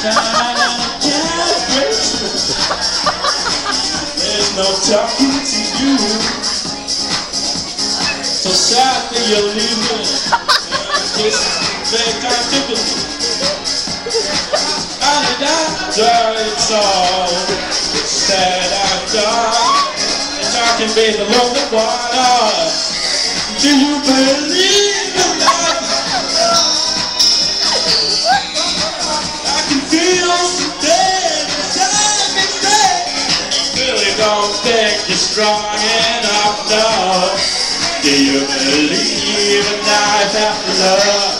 shine and I can't break through. There's no talking to you. So sadly you're leaving. Just make our difference. And it's all sad after. And I can be the lonely water. Do you believe in love? I can feel something inside me say, really don't think you're strong enough, no. Do you believe in life after love?